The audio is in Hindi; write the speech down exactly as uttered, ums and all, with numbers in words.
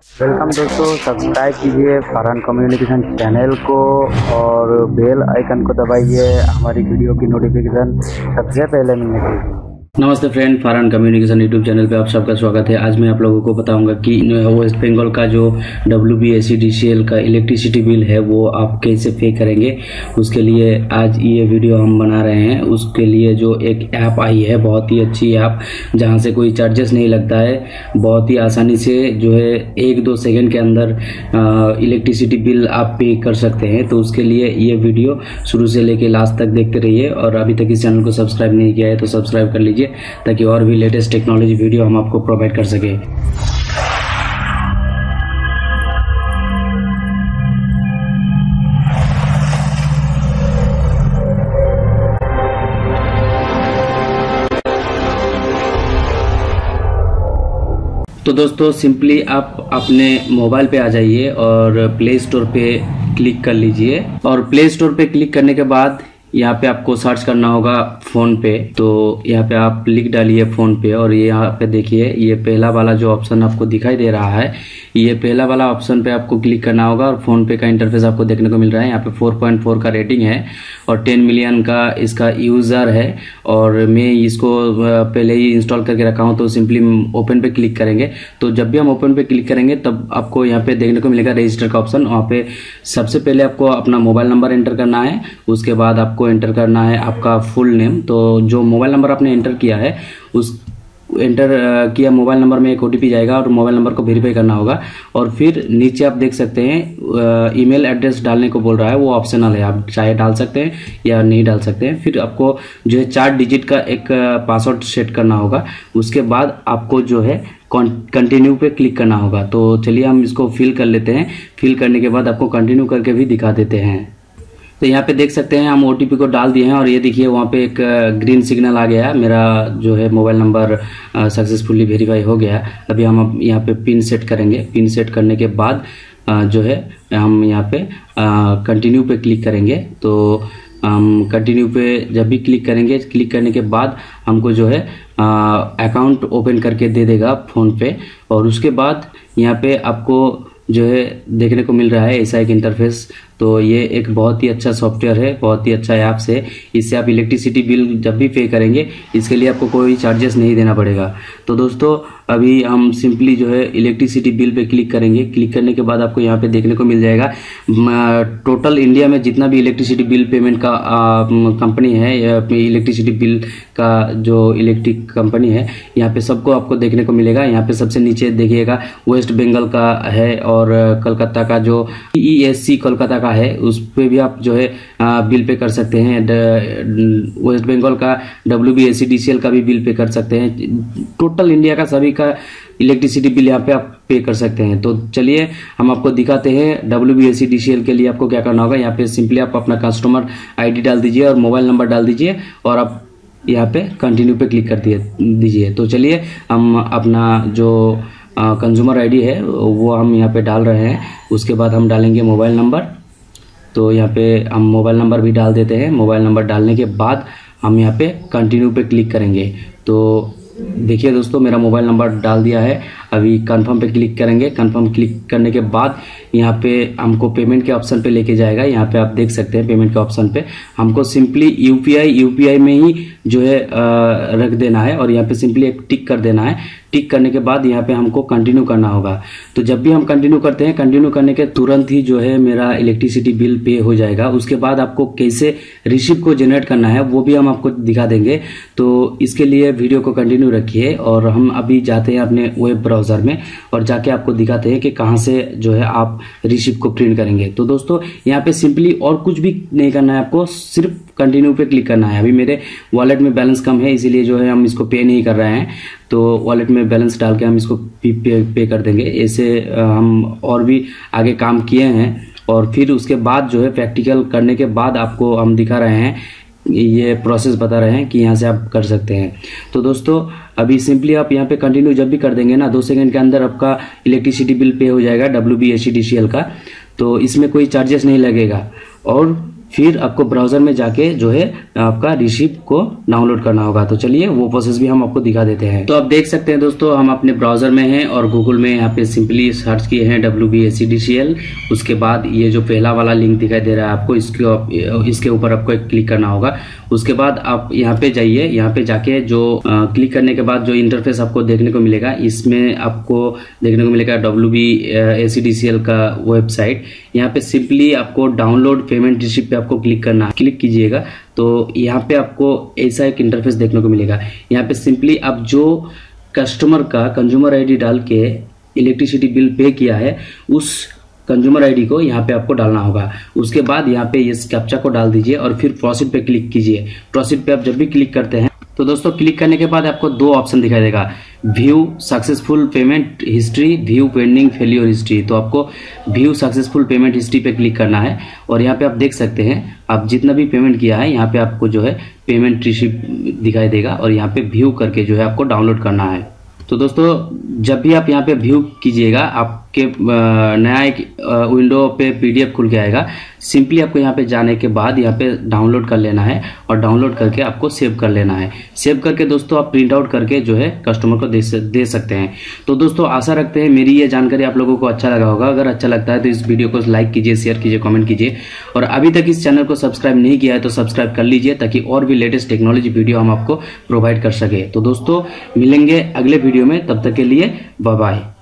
वेलकम दोस्तों, सब्सक्राइब कीजिए फरहान कम्युनिकेशन चैनल को और बेल आइकन को दबाइए हमारी वीडियो की नोटिफिकेशन सबसे पहले मिलने के लिए। नमस्ते friend, Farhan communication YouTube channel पे आप सबका स्वागत है। आज मैं आप लोगों को बताऊंगा कि वेस्ट बंगाल का जो W B S C D C L का इलेक्ट्रिसिटी बिल है वो आप कैसे पे करेंगे। उसके लिए आज ये वीडियो हम बना रहे हैं। उसके लिए जो एक ऐप आई है, बहुत ही अच्छी ऐप, जहां से कोई चार्जेस नहीं लगता है। बहुत ही आसानी से जो है एक दो सेकंड के अंदर इलेक्ट्रिसिटी बिल आप पे कर सकते हैं। तो उसके लिए ये वीडियो शुरू से लेके लास्ट तक देखते रहिए और अभी तक इस चैनल को सब्सक्राइब नहीं किया है तो सब्सक्राइब कर लीजिए ताकि और भी लेटेस्ट टेक्नोलॉजी वीडियो हम आपको प्रोवाइड कर सके। तो दोस्तों, सिंपली आप अपने मोबाइल पे आ जाइए और प्ले स्टोर पे क्लिक कर लीजिए और प्ले स्टोर पे क्लिक करने के बाद यहाँ पे आपको सर्च करना होगा फोन पे। तो यहाँ पे आप लिख डालिए फोन पे और ये यहाँ पे देखिए, ये पहला वाला जो ऑप्शन आपको दिखाई दे रहा है, ये पहला वाला ऑप्शन पे आपको क्लिक करना होगा और फोन पे का इंटरफेस आपको देखने को मिल रहा है। यहाँ पे फोर पॉइंट फोर का रेटिंग है और टेन मिलियन का इसका यूजर है और मैं इसको पहले ही इंस्टॉल करके रखा हूँ। तो सिंपली ओपन पे क्लिक करेंगे। तो जब भी हम ओपन पे क्लिक करेंगे तब आपको यहाँ पे देखने को मिलेगा रजिस्टर का ऑप्शन। वहाँ पे सबसे पहले आपको अपना मोबाइल नंबर एंटर करना है, उसके बाद आपको एंटर करना है आपका फुल नेम। तो जो मोबाइल नंबर आपने एंटर किया है उस एंटर किया मोबाइल नंबर में एक ओटीपी जाएगा और मोबाइल नंबर को वेरीफाई करना होगा। और फिर नीचे आप देख सकते हैं ईमेल एड्रेस डालने को बोल रहा है, वो ऑप्शनल है, आप चाहे डाल सकते हैं या नहीं डाल सकते हैं। फिर आपको जो है चार डिजिट का एक पासवर्ड सेट करना होगा। उसके बाद आपको जो है कंटिन्यू पे क्लिक करना होगा। तो चलिए हम इसको फिल कर लेते हैं। फिल करने के बाद आपको कंटिन्यू करके भी दिखा देते हैं। तो यहाँ पे देख सकते हैं हम ओटीपी को डाल दिए हैं और ये देखिए वहाँ पे एक ग्रीन सिग्नल आ गया, मेरा जो है मोबाइल नंबर सक्सेसफुली वेरीफाई हो गया। अभी हम यहाँ पे पिन सेट करेंगे। पिन सेट करने के बाद आ, जो है हम यहाँ पे कंटिन्यू पे क्लिक करेंगे। तो हम कंटिन्यू पे जब भी क्लिक करेंगे, क्लिक करने के बाद हमको जो है अकाउंट ओपन करके दे देगा फोन पे। और उसके बाद यहाँ पे आपको जो है देखने को मिल रहा है ऐसा एक इंटरफेस। तो ये एक बहुत ही अच्छा सॉफ्टवेयर है, बहुत ही अच्छा ऐप्स है। इससे आप इलेक्ट्रिसिटी बिल जब भी पे करेंगे इसके लिए आपको कोई चार्जेस नहीं देना पड़ेगा। तो दोस्तों, अभी हम सिंपली जो है इलेक्ट्रिसिटी बिल पे क्लिक करेंगे। क्लिक करने के बाद आपको यहाँ पे देखने को मिल जाएगा टोटल इंडिया में जितना भी इलेक्ट्रिसिटी बिल पेमेंट का कंपनी है, इलेक्ट्रिसिटी बिल का जो इलेक्ट्रिक कंपनी है, यहाँ पे सबको आपको देखने को मिलेगा। यहाँ पे सबसे नीचे देखिएगा वेस्ट बंगाल का है और कलकत्ता का जो ई एस सी कोलकाता का है उस पे भी आप जो है बिल पे कर सकते हैं। वेस्ट बंगाल का W B S C D C L का भी बिल पे कर सकते हैं। टोटल इंडिया का सभी का इलेक्ट्रिसिटी बिल यहाँ पे आप पे कर सकते हैं। तो चलिए हम आपको दिखाते हैं W B S C D C L के लिए आपको क्या करना होगा। यहाँ पे सिंपली आप अपना कस्टमर आईडी डाल दीजिए और मोबाइल नंबर डाल दीजिए और आप यहाँ पे कंटिन्यू पे क्लिक कर दीजिए। तो चलिए हम अपना जो कंज्यूमर आईडी है वो हम यहाँ पे डाल रहे हैं। उसके बाद हम डालेंगे मोबाइल नंबर। तो यहाँ पे हम मोबाइल नंबर भी डाल देते हैं। मोबाइल नंबर डालने के बाद हम यहाँ पे कंटिन्यू पे क्लिक करेंगे। तो देखिए दोस्तों, मेरा मोबाइल नंबर डाल दिया है। अभी कंफर्म पे क्लिक करेंगे। कंफर्म क्लिक करने के बाद यहाँ पे हमको पेमेंट के ऑप्शन पे लेके जाएगा। यहाँ पे आप देख सकते हैं पेमेंट के ऑप्शन पे हमको सिंपली यूपीआई यूपीआई में ही जो है आ, रख देना है और यहाँ पे सिंपली एक टिक कर देना है। टिक करने के बाद यहाँ पे हमको कंटिन्यू करना होगा। तो जब भी हम कंटिन्यू करते हैं, कंटिन्यू करने के तुरंत ही जो है मेरा इलेक्ट्रिसिटी बिल पे हो जाएगा। उसके बाद आपको कैसे रिसिप्ट को जनरेट करना है वो भी हम आपको दिखा देंगे। तो इसके लिए वीडियो को कंटिन्यू रखिए और हम अभी जाते हैं अपने वेब ब्राउजर में और जाके आपको दिखाते हैं कि कहाँ से जो है आप रिसिप्ट को प्रिंट करेंगे। तो दोस्तों, यहाँ पे सिंपली और कुछ भी नहीं करना है, आपको सिर्फ कंटिन्यू पे क्लिक करना है। अभी मेरे वॉलेट में बैलेंस कम है इसीलिए जो है हम इसको पे नहीं कर रहे हैं। तो वॉलेट में बैलेंस डाल के हम इसको पे, पे कर देंगे। ऐसे हम और भी आगे काम किए हैं और फिर उसके बाद जो है प्रैक्टिकल करने के बाद आपको हम दिखा रहे हैं, ये प्रोसेस बता रहे हैं कि यहाँ से आप कर सकते हैं। तो दोस्तों, अभी सिंपली आप यहाँ पे कंटिन्यू जब भी कर देंगे ना, दो सेकंड के अंदर आपका इलेक्ट्रिसिटी बिल पे हो जाएगा W B S C D C L का। तो इसमें कोई चार्जेस नहीं लगेगा और फिर आपको ब्राउजर में जाके जो है आपका रिसिप्ट को डाउनलोड करना होगा। तो चलिए वो प्रोसेस भी हम आपको दिखा देते हैं। तो आप देख सकते हैं दोस्तों, हम अपने ब्राउजर में हैं और गूगल में यहाँ पे सिंपली सर्च किए हैं W B A C D C L. उसके बाद ये जो पहला वाला लिंक दिखाई दे रहा है आपको, इसके इसके ऊपर आपको एक क्लिक करना होगा। उसके बाद आप यहाँ पे जाइए, यहाँ पे जाके जो आ, क्लिक करने के बाद जो इंटरफेस आपको देखने को मिलेगा, इसमें आपको देखने को मिलेगा W B A C D C L का वेबसाइट। यहाँ पे सिंपली आपको डाउनलोड पेमेंट रिसिप्ट पे आपको क्लिक करना है। क्लिक कीजिएगा तो यहाँ पे आपको ऐसा एक इंटरफेस देखने को मिलेगा। यहाँ पे सिंपली आप जो कस्टमर का कंज्यूमर आईडी डाल के इलेक्ट्रिसिटी बिल पे किया है, उस कंज्यूमर आईडी को यहाँ पे आपको डालना होगा। उसके बाद यहाँ पे इस कैप्चा को डाल दीजिए और फिर प्रोसीड पे क्लिक कीजिए। प्रोसीड पे आप जब भी क्लिक करते हैं तो दोस्तों क्लिक करने के बाद आपको दो ऑप्शन दिखाई देगा, view successful payment history, view pending failure history. तो आपको व्यू सक्सेसफुल पेमेंट हिस्ट्री पे क्लिक करना है और यहाँ पे आप देख सकते हैं आप जितना भी पेमेंट किया है यहाँ पे आपको जो है पेमेंट रिसिप्ट दिखाई देगा और यहाँ पे व्यू करके जो है आपको डाउनलोड करना है। तो दोस्तों जब भी आप यहाँ पे व्यू कीजिएगा आपके नया एक विंडो पे पीडीएफ खुल के आएगा। सिंपली आपको यहाँ पे जाने के बाद यहाँ पे डाउनलोड कर लेना है और डाउनलोड करके आपको सेव कर लेना है। सेव करके दोस्तों आप प्रिंट आउट करके जो है कस्टमर को दे, दे सकते हैं। तो दोस्तों आशा रखते हैं मेरी ये जानकारी आप लोगों को अच्छा लगा होगा। अगर अच्छा लगता है तो इस वीडियो को लाइक कीजिए, शेयर कीजिए, कमेंट कीजिए और अभी तक इस चैनल को सब्सक्राइब नहीं किया है तो सब्सक्राइब कर लीजिए ताकि और भी लेटेस्ट टेक्नोलॉजी वीडियो हम आपको प्रोवाइड कर सके। तो दोस्तों मिलेंगे अगले वीडियो में, तब तक के लिए बाय बाय।